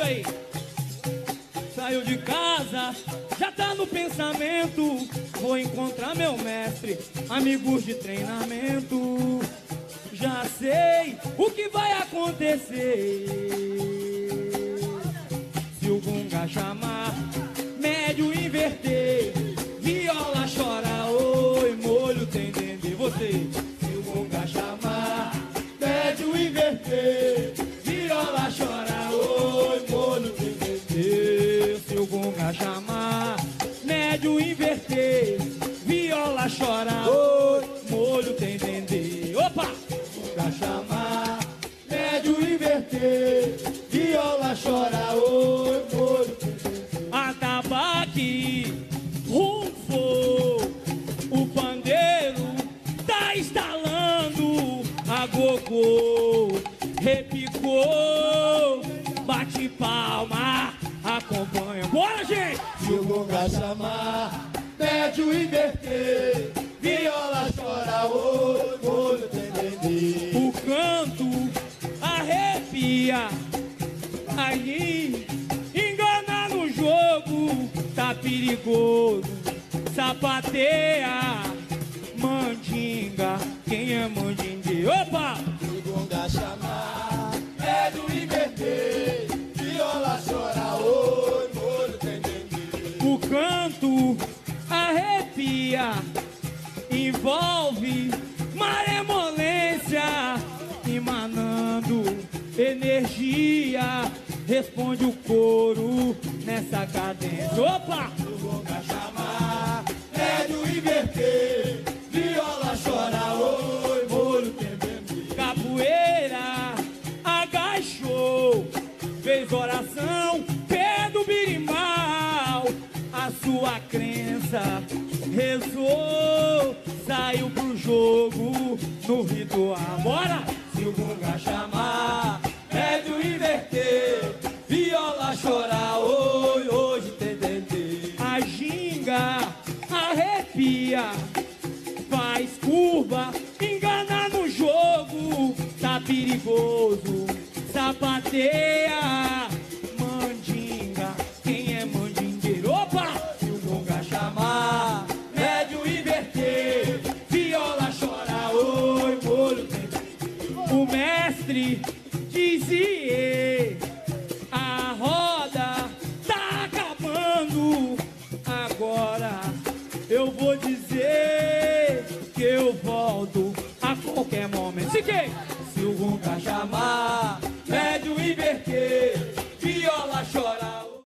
aí. Saiu de casa, já tá no pensamento. Vou encontrar meu mestre, amigos de treinamento. Já sei o que vai acontecer. Se o gunga chamar, médio inverter, viola chora, oi, molho tem dendê. Você, se o gunga chamar, médio inverter, viola chora, oi, molho tem dendê. Se o gunga chamar, médio inverter, viola chora, oi, molho tem dendê. Opa! Gunga chamar, médio inverter, viola chora, oi, molho tem dendê. Atabaque, rufou, o pandeiro tá estalando, a gogô repicou, bate palma, acompanha. Bora, gente! Se o gunga chamar, médio inverter, viola chora, oi, molho tem dendê. O canto arrepia, aí engana no jogo, tá perigoso, sapateia, mandinga, quem é mandingue? Opa! Se o gunga chamar, médio inverter, viola chora, oi, molho tem dendê. O canto arrepia, envolve maremolência, emanando energia, responde o coro nessa cadência. Opa! Se o gunga chamar, médio inverter, viola chora, oi, molho tem dendê. Capoeira agachou, fez oração, pé do birimbau, a sua crença rezou, saiu pro jogo no ritual. Bora! Se o gunga chamar, médio inverter, viola chora, oi, hoje tem dendê. A ginga arrepia, faz curva, engana no jogo, tá perigoso, sapateia, mandinga, quem é mandingueiro? Opa! Se o gunga chamar, médio inverter, viola chora, oi, molho tem dendê. O mestre dizia, a roda tá acabando, agora eu vou dizer que eu volto a qualquer momento. Se quem? Se o gunga chamar,